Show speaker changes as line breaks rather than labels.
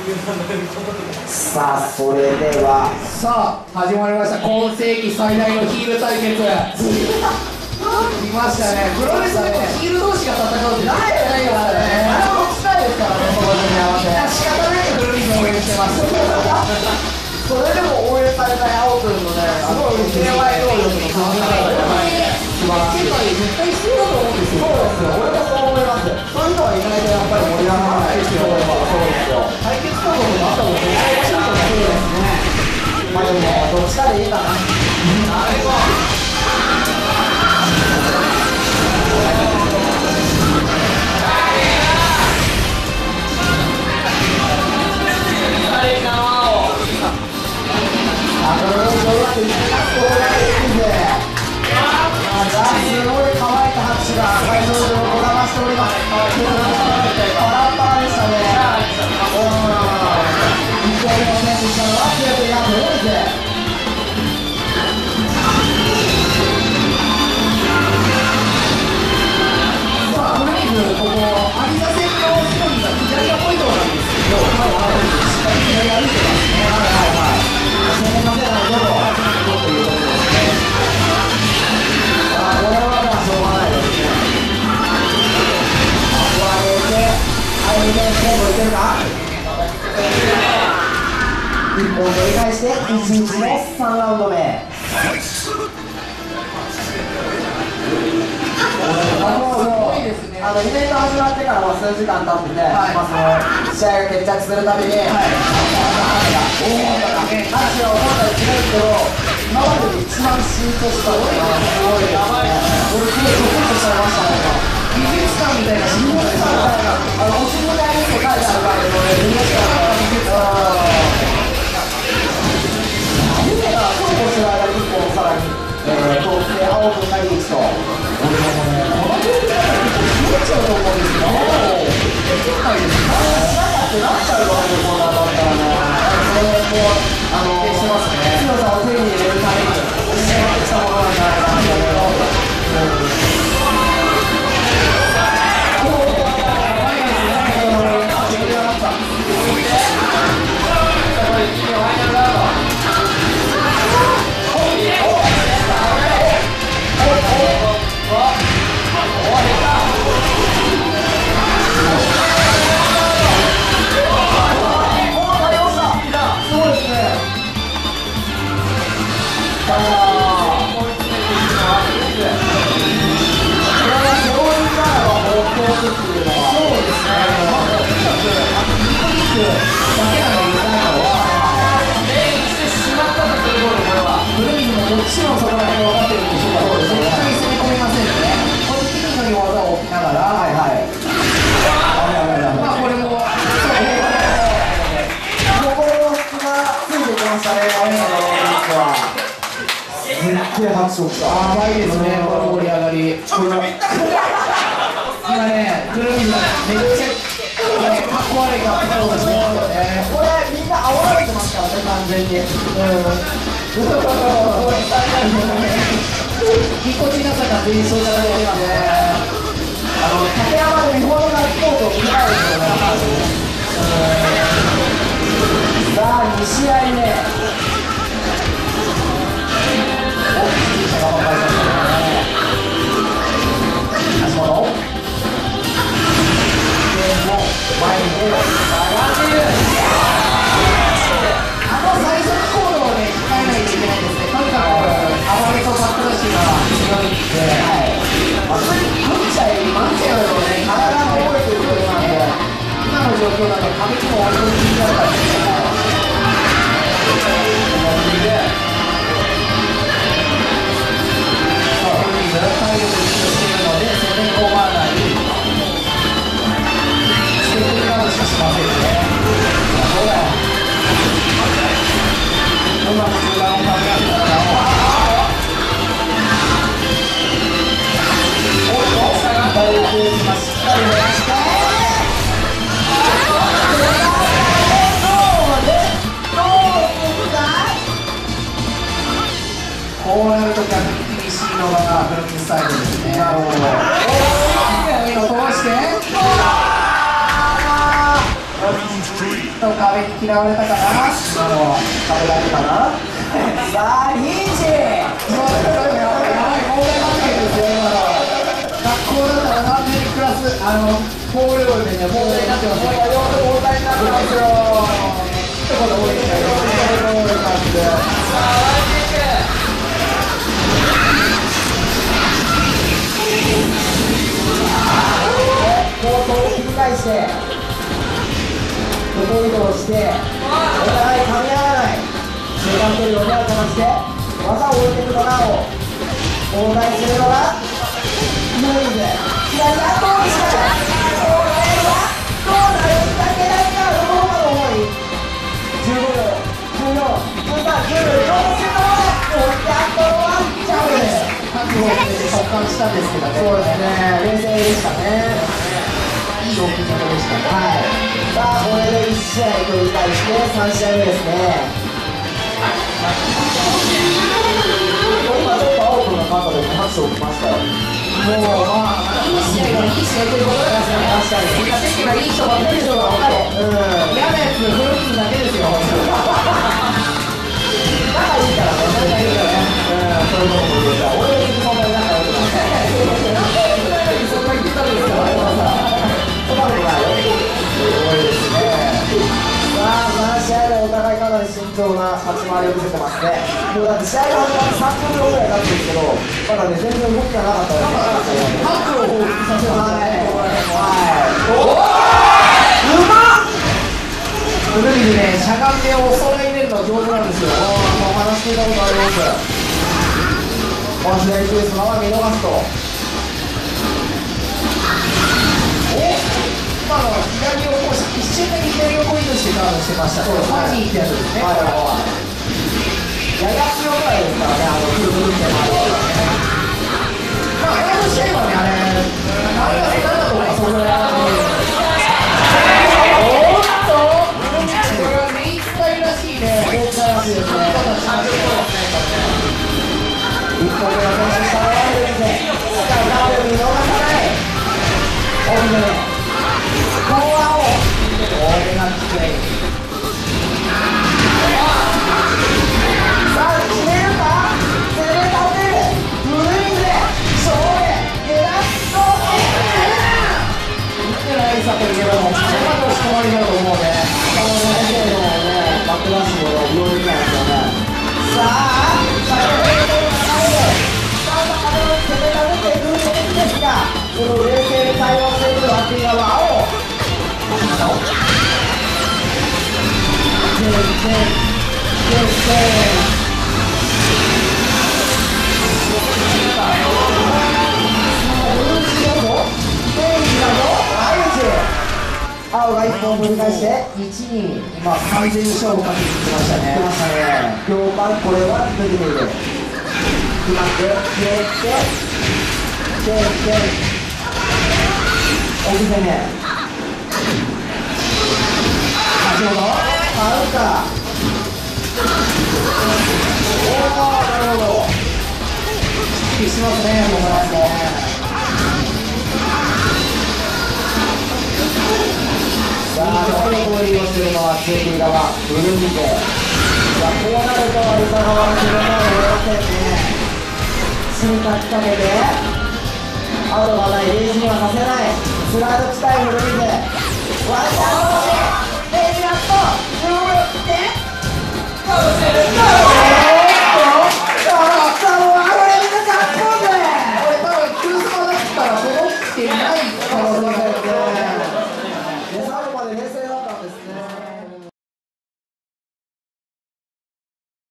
さあそれでは
さあ始まりました。今世紀最大のヒール対決来ましたね。プロレスでヒール同士が戦うってないよね。あれは持ちたいですからね。そこに合わせ仕方ないけどルミズ応援してます。
それでも応援されたい青君のね、すごい敬愛能力の高さが
世界絶対必要だと思うんですよ。
そうですよ、俺もそう思います。そういうのはいないとやっぱり盛り上がらないですよ。そうですよ。
対決構造もあったもんね。
まあでもどっちかでいいかな。すごい乾いた拍手が会場でこだましております。パラッパラでしたね。1回目の選手したのはピアトリア・ブローズ。さあ、ブレイズ、ここ、有田線のストーリーが左がポイントなんですけど、しっかり左歩いてますね。そのままでどうぞということですね。これはしょうがないですね。上げて、相手コンボいけるか。1本取り返して1日の3ラウンド目。イベント始まってからも数時間経ってて、試合が決着するたびに拍手を思ったりしないけど、今までで一番シーンとしたのがすごいですね。俺すごいドキッとしちゃいましたね。
美術館みたいなシーンみたいな
お尻がいいって書いてあるから美術館夢がそうこうする間に1本さらに通って青くなり1と。俺もね、このゲームだと気持ちよいと思うんですよ。
世界ですか
しなかってなっちゃうわけこんなだったらね。それも強さを手に入れるためにしてきたものなんじゃないかなと思います。もちろんそこら辺分かってるんでしょうから、絶対攻め込みませんね。これ適宜の技を置きながら、まあこれも心の隙がついてきましたね。すっげえ拍手をした。
やばいですね、この盛り上がり。今ね、くるみがめっちゃかっこ悪い格好をしてますよね。
これみんな煽られてますからね、完全に。
ぎこちなさが伝承されてるんで、
竹山で日本のガッツポーズを見たいですよね。さあ、2試合目。前に出る。
最初のコードをね、控えないといけないんですね。とにかく暴れとバックダッシュが強いんで、
打っちゃえ、待っちゃうとね、体が覚えてることなんで、
今の状況だと歌舞伎も割と気になるからですね。本人が体力をしているので、それに込まないステップガードしかしませんね。そうだよ。うまく中段を考えたら、こうなると逆に厳しいのがフルキスタイルですね。なるほど。いいの飛ばして。 と壁に嫌われたかな。
壁だけかな。さあリーチ。
やばい問題発言ですよ今の。学校だったら何年クラスフォーレベルでね問題になってますよ。
問題になってますよ。
一言多いですね。
コートを切り返して横移動してお互い噛み合わない中間距離を狙う形で技を置いていくのが横断するのがムーズ左がどうしたこれはどうなるだけだけなる方が重い15秒14 13 14 14セットまでやっと終わっちゃうんです。
覚悟を決めて召喚したんですけどね。
そうですね、冷静でしたね。
いい置き方でしたね。
はい。さあ、これで1試合繰り返して3試合目ですね。今ちょっと青君のカードで拍手を送りましたよ。もう
いい試合がいい試合ということですね。
確かに。
みんな席がいい人ばっかりでしょうが分かる。嫌なやつフルーツだけですよ。
仲いいからね、仲いいからね。そういうことも言うから、俺の時そんなに仲良くない。
そんな言ってたんですか。
そんなことないよ。すごいですね。さあ、3試合でお互いかなり慎重な立ち回りを見せてますね。もうだって試合が始まって30秒ぐらい経つんですけど、まだね、全然動きがなかったですね。
ハックを放出させますね。
うまっ。
ブルーにね、しゃがんでお揃い入れるの上手なんですよ。
もう話聞いたことあります。左ペースのまま見逃すと。
今の左をこう一瞬だけ左をポイントしてガードしてました。ファジーってやつですね。
やや強くないですからね、フルブルーテンもある。
まあ、前の試合はね、あれ、何が下手だとか、それは。これはメインスタイルらしいね。
メインスタイルらしいですね。一歩目の選手下がられるんで、しかもダブル見逃さない。オフで、ここは青。
これがきつい。
さあ、決めるか攻め立てるブルーイングで、勝利ゲラッソ
見てないさといえば、もう、それまで押し込まれると思うね。
この先生のね、バックダッシュも病院なんですよね。さあ、先ほどの攻め立ててくる選手ですが、その冷静に対応しているバッティングは青。青が1本分り返して1に
今、完全に勝負かけてきましたね。
来ましたね。両番これは抜けている。うまく消えて奥攻め。先ほどカウンター。なるほど。
しっしますね、もうね。
さあ、ここで合流をするのは中継側、ブルンジで。さあ、こうなるとアリサ側の自分の0点ね。すぐかきかけて、アウトがない、レイジにはさせない。スライド地帯ブルンジで。ワンチャン落とし、レイジラット、ルールって、かもしれない。さあ、もうあれみんなかっこいいね。
これ多分、クースマだったら届いてない可能性があるので、